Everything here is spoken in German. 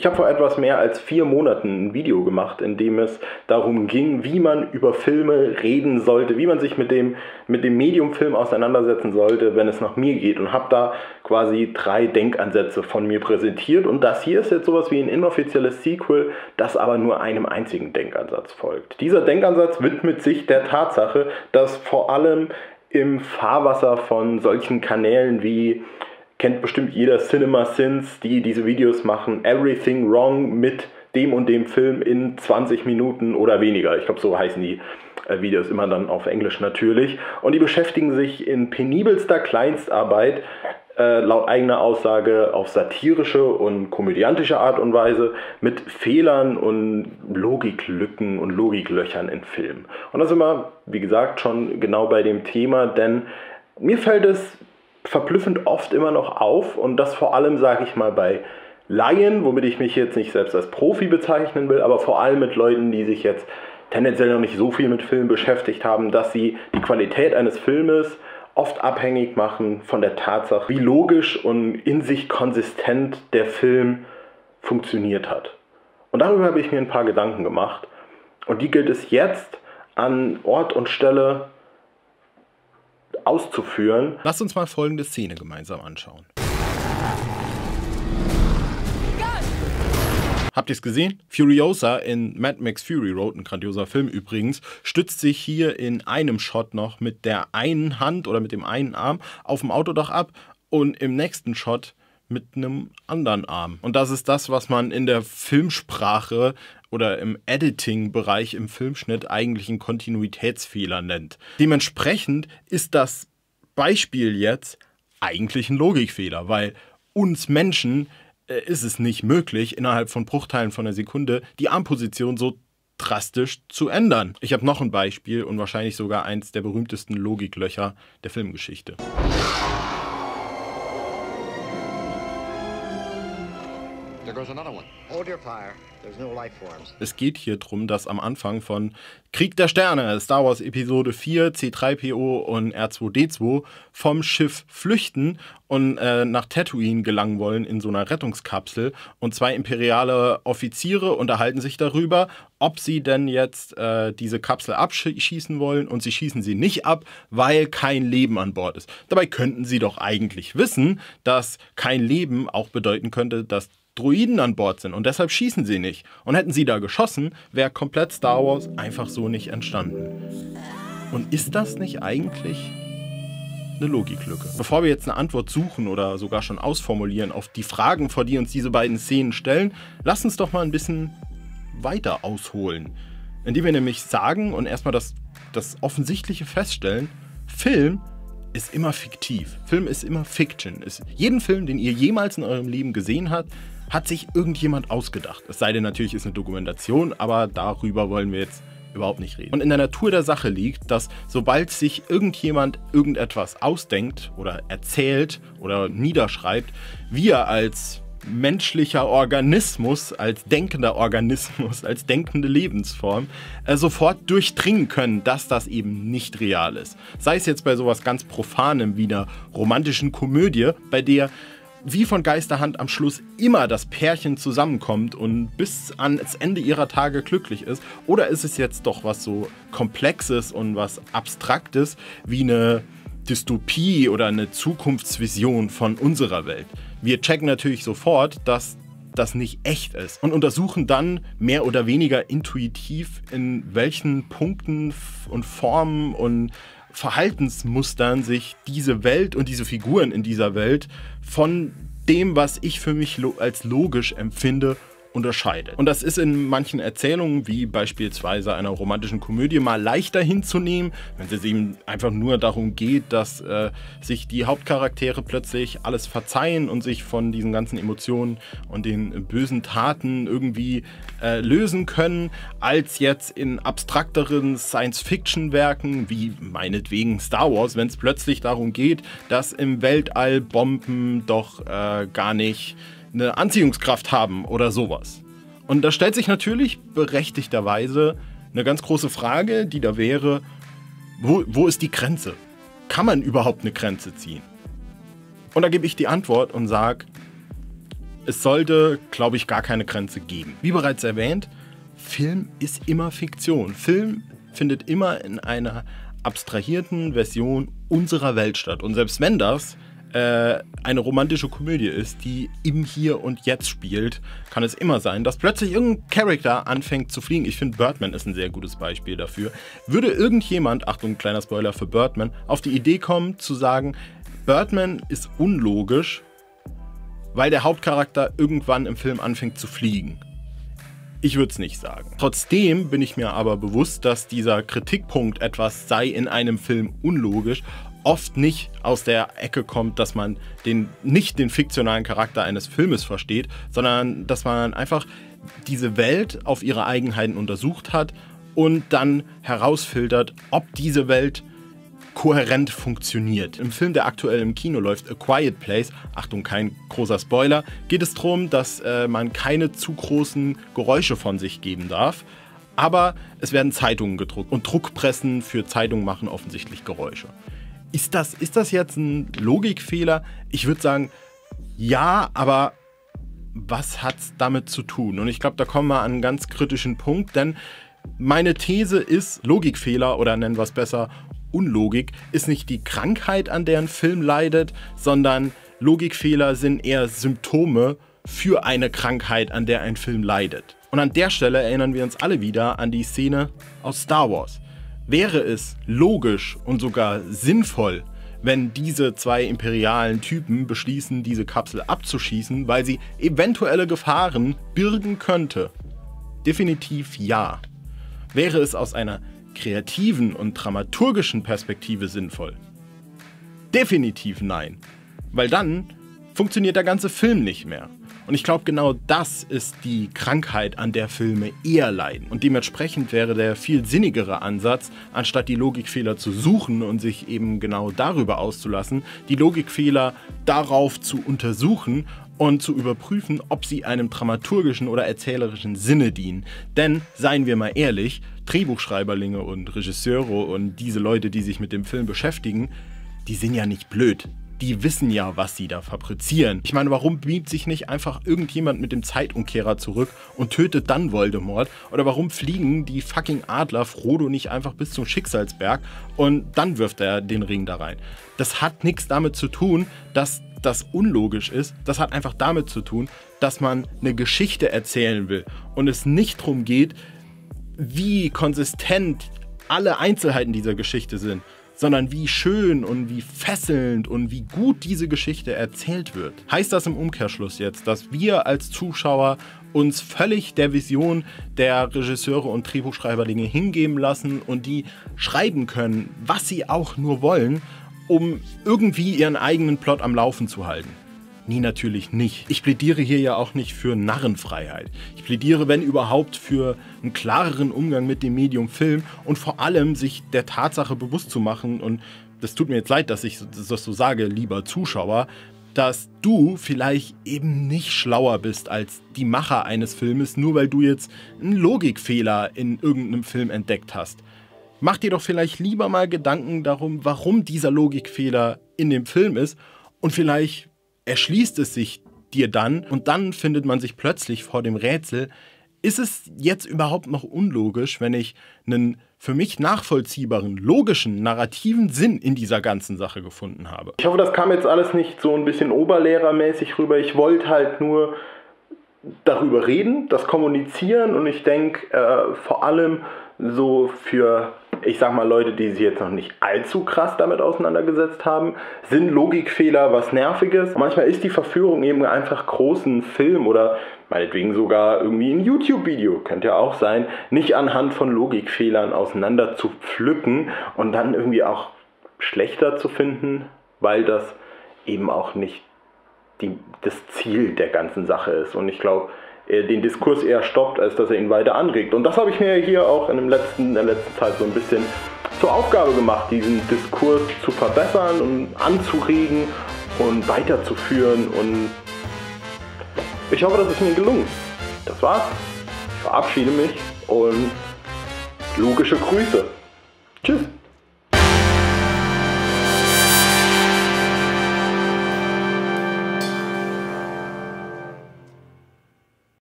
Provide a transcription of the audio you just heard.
Ich habe vor etwas mehr als 4 Monaten ein Video gemacht, in dem es darum ging, wie man über Filme reden sollte, wie man sich mit dem Medium Film auseinandersetzen sollte, wenn es nach mir geht, und habe da quasi 3 Denkansätze von mir präsentiert, und das hier ist jetzt sowas wie ein inoffizielles Sequel, das aber nur einem einzigen Denkansatz folgt. Dieser Denkansatz widmet sich der Tatsache, dass vor allem im Fahrwasser von solchen Kanälen wie, kennt bestimmt jeder, CinemaSins, die diese Videos machen, Everything Wrong mit dem und dem Film in 20 Minuten oder weniger. Ich glaube, so heißen die Videos immer dann auf Englisch natürlich. Und die beschäftigen sich in penibelster Kleinstarbeit, laut eigener Aussage auf satirische und komödiantische Art und Weise, mit Fehlern und Logiklücken und Logiklöchern in Filmen. Und das ist immer, wie gesagt, schon genau bei dem Thema, denn mir fällt es verblüffend oft immer noch auf, und das vor allem, sage ich mal, bei Laien, womit ich mich jetzt nicht selbst als Profi bezeichnen will, aber vor allem mit Leuten, die sich jetzt tendenziell noch nicht so viel mit Film beschäftigt haben, dass sie die Qualität eines Filmes oft abhängig machen von der Tatsache, wie logisch und in sich konsistent der Film funktioniert hat. Und darüber habe ich mir ein paar Gedanken gemacht, und die gilt es jetzt an Ort und Stelle auszuführen. Lasst uns mal folgende Szene gemeinsam anschauen. Habt ihr es gesehen? Furiosa in Mad Max Fury Road, ein grandioser Film übrigens, stützt sich hier in einem Shot noch mit der einen Hand oder mit dem einen Arm auf dem Autodach ab und im nächsten Shot mit einem anderen Arm. Und das ist das, was man in der Filmsprache oder im Editing-Bereich im Filmschnitt eigentlich einen Kontinuitätsfehler nennt. Dementsprechend ist das Beispiel jetzt eigentlich ein Logikfehler, weil uns Menschen ist es nicht möglich, innerhalb von Bruchteilen von einer Sekunde die Armposition so drastisch zu ändern. Ich habe noch ein Beispiel und wahrscheinlich sogar eins der berühmtesten Logiklöcher der Filmgeschichte. There goes another one. Hold your fire. There's no life forms. Es geht hier darum, dass am Anfang von Krieg der Sterne, Star Wars Episode 4, C3PO und R2D2 vom Schiff flüchten und nach Tatooine gelangen wollen in so einer Rettungskapsel, und 2 imperiale Offiziere unterhalten sich darüber, ob sie denn jetzt diese Kapsel abschießen wollen, und sie schießen sie nicht ab, weil kein Leben an Bord ist. Dabei könnten sie doch eigentlich wissen, dass kein Leben auch bedeuten könnte, dass Droiden an Bord sind, und deshalb schießen sie nicht. Und hätten sie da geschossen, wäre komplett Star Wars einfach so nicht entstanden. Und ist das nicht eigentlich eine Logiklücke? Bevor wir jetzt eine Antwort suchen oder sogar schon ausformulieren auf die Fragen, vor die uns diese beiden Szenen stellen, lasst uns doch mal ein bisschen weiter ausholen. Indem wir nämlich sagen und erstmal das Offensichtliche feststellen: Film ist immer fiktiv. Film ist immer Fiction. Jeden Film, den ihr jemals in eurem Leben gesehen habt, hat sich irgendjemand ausgedacht. Es sei denn, natürlich ist eine Dokumentation, aber darüber wollen wir jetzt überhaupt nicht reden. Und in der Natur der Sache liegt, dass sobald sich irgendjemand irgendetwas ausdenkt oder erzählt oder niederschreibt, wir als menschlicher Organismus, als denkender Organismus, als denkende Lebensform sofort durchdringen können, dass das eben nicht real ist. Sei es jetzt bei sowas ganz Profanem wie einer romantischen Komödie, bei der wie von Geisterhand am Schluss immer das Pärchen zusammenkommt und bis ans Ende ihrer Tage glücklich ist, oder ist es jetzt doch was so Komplexes und was Abstraktes wie eine Dystopie oder eine Zukunftsvision von unserer Welt? Wir checken natürlich sofort, dass das nicht echt ist, und untersuchen dann mehr oder weniger intuitiv, in welchen Punkten und Formen und Verhaltensmustern sich diese Welt und diese Figuren in dieser Welt von dem, was ich für mich als logisch empfinde, unterscheidet. Und das ist in manchen Erzählungen, wie beispielsweise einer romantischen Komödie, mal leichter hinzunehmen, wenn es eben einfach nur darum geht, dass sich die Hauptcharaktere plötzlich alles verzeihen und sich von diesen ganzen Emotionen und den bösen Taten irgendwie lösen können, als jetzt in abstrakteren Science-Fiction-Werken, wie meinetwegen Star Wars, wenn es plötzlich darum geht, dass im Weltall Bomben doch gar nicht eine Anziehungskraft haben oder sowas. Und da stellt sich natürlich berechtigterweise eine ganz große Frage, die da wäre: Wo ist die Grenze? Kann man überhaupt eine Grenze ziehen? Und da gebe ich die Antwort und sage: Es sollte, glaube ich, gar keine Grenze geben. Wie bereits erwähnt, Film ist immer Fiktion. Film findet immer in einer abstrahierten Version unserer Welt statt. Und selbst wenn das eine romantische Komödie ist, die im Hier und Jetzt spielt, kann es immer sein, dass plötzlich irgendein Charakter anfängt zu fliegen. Ich finde, Birdman ist ein sehr gutes Beispiel dafür. Würde irgendjemand, Achtung, kleiner Spoiler für Birdman, auf die Idee kommen zu sagen, Birdman ist unlogisch, weil der Hauptcharakter irgendwann im Film anfängt zu fliegen? Ich würde es nicht sagen. Trotzdem bin ich mir aber bewusst, dass dieser Kritikpunkt, etwas sei in einem Film unlogisch, oft nicht aus der Ecke kommt, dass man nicht den fiktionalen Charakter eines Filmes versteht, sondern dass man einfach diese Welt auf ihre Eigenheiten untersucht hat und dann herausfiltert, ob diese Welt kohärent funktioniert. Im Film, der aktuell im Kino läuft, A Quiet Place, Achtung, kein großer Spoiler, geht es darum, dass man keine zu großen Geräusche von sich geben darf, aber es werden Zeitungen gedruckt und Druckpressen für Zeitungen machen offensichtlich Geräusche. Ist das jetzt ein Logikfehler? Ich würde sagen, ja, aber was hat es damit zu tun? Und ich glaube, da kommen wir an einen ganz kritischen Punkt, denn meine These ist, Logikfehler oder nennen wir es besser, Unlogik ist nicht die Krankheit, an der ein Film leidet, sondern Logikfehler sind eher Symptome für eine Krankheit, an der ein Film leidet. Und an der Stelle erinnern wir uns alle wieder an die Szene aus Star Wars. Wäre es logisch und sogar sinnvoll, wenn diese zwei imperialen Typen beschließen, diese Kapsel abzuschießen, weil sie eventuelle Gefahren birgen könnte? Definitiv ja. Wäre es aus einer kreativen und dramaturgischen Perspektive sinnvoll? Definitiv nein. Weil dann funktioniert der ganze Film nicht mehr. Und ich glaube, genau das ist die Krankheit, an der Filme eher leiden. Und dementsprechend wäre der viel sinnigere Ansatz, anstatt die Logikfehler zu suchen und sich eben genau darüber auszulassen, die Logikfehler darauf zu untersuchen und zu überprüfen, ob sie einem dramaturgischen oder erzählerischen Sinne dienen. Denn, seien wir mal ehrlich, Drehbuchschreiberlinge und Regisseure und diese Leute, die sich mit dem Film beschäftigen, die sind ja nicht blöd. Die wissen ja, was sie da fabrizieren. Ich meine, warum beamt sich nicht einfach irgendjemand mit dem Zeitumkehrer zurück und tötet dann Voldemort? Oder warum fliegen die fucking Adler Frodo nicht einfach bis zum Schicksalsberg und dann wirft er den Ring da rein? Das hat nichts damit zu tun, dass das unlogisch ist. Das hat einfach damit zu tun, dass man eine Geschichte erzählen will und es nicht darum geht, wie konsistent alle Einzelheiten dieser Geschichte sind, sondern wie schön und wie fesselnd und wie gut diese Geschichte erzählt wird. Heißt das im Umkehrschluss jetzt, dass wir als Zuschauer uns völlig der Vision der Regisseure und Drehbuchschreiberlinge hingeben lassen und die schreiben können, was sie auch nur wollen, um irgendwie ihren eigenen Plot am Laufen zu halten? Nee, natürlich nicht. Ich plädiere hier ja auch nicht für Narrenfreiheit. Ich plädiere, wenn überhaupt, für einen klareren Umgang mit dem Medium Film und vor allem sich der Tatsache bewusst zu machen, und das tut mir jetzt leid, dass ich das so sage, lieber Zuschauer, dass du vielleicht eben nicht schlauer bist als die Macher eines Filmes, nur weil du jetzt einen Logikfehler in irgendeinem Film entdeckt hast. Mach dir doch vielleicht lieber mal Gedanken darum, warum dieser Logikfehler in dem Film ist, und vielleicht erschließt es sich dir dann und dann findet man sich plötzlich vor dem Rätsel, ist es jetzt überhaupt noch unlogisch, wenn ich einen für mich nachvollziehbaren, logischen, narrativen Sinn in dieser ganzen Sache gefunden habe? Ich hoffe, das kam jetzt alles nicht so ein bisschen oberlehrermäßig rüber. Ich wollte halt nur darüber reden, das kommunizieren, und ich denke vor allem so für, ich sag mal, Leute, die sich jetzt noch nicht allzu krass damit auseinandergesetzt haben, sind Logikfehler was Nerviges. Manchmal ist die Verführung eben einfach großen Film oder meinetwegen sogar irgendwie ein YouTube-Video, könnte ja auch sein, nicht anhand von Logikfehlern auseinander zu pflücken und dann irgendwie auch schlechter zu finden, weil das eben auch nicht das Ziel der ganzen Sache ist. Und ich glaube, den Diskurs eher stoppt, als dass er ihn weiter anregt. Und das habe ich mir hier auch in der letzten Zeit so ein bisschen zur Aufgabe gemacht, diesen Diskurs zu verbessern und anzuregen und weiterzuführen. Und ich hoffe, das ist mir gelungen. Das war's. Ich verabschiede mich und logische Grüße. Tschüss.